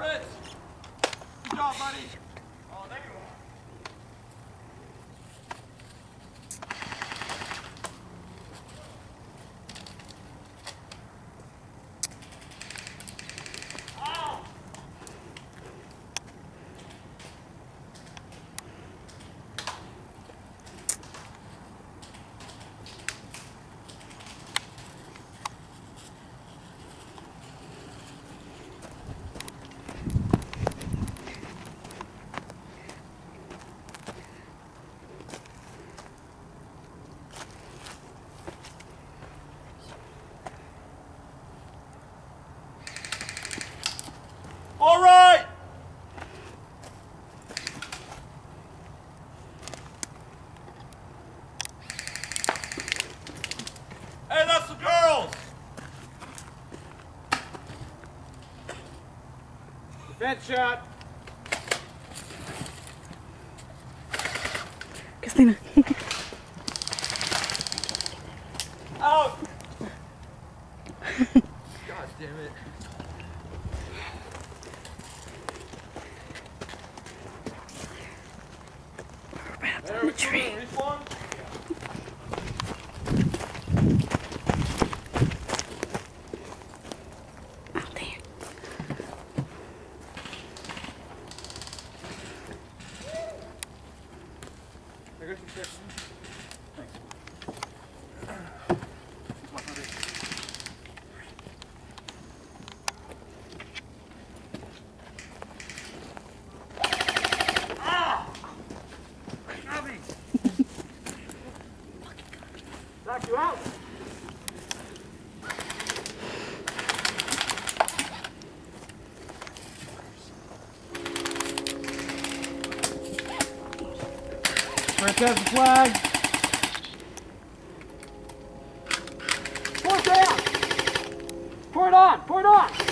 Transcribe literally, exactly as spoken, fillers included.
Fritz. Good job, buddy. Oh, there you are. All right! Hey, that's the girls! Defense shot. Christina. Out! God damn it. On the tree. Oh, damn. Thanks. Knock you out. Fritz has the flag. Pour it down. Pour it on. Pour it on.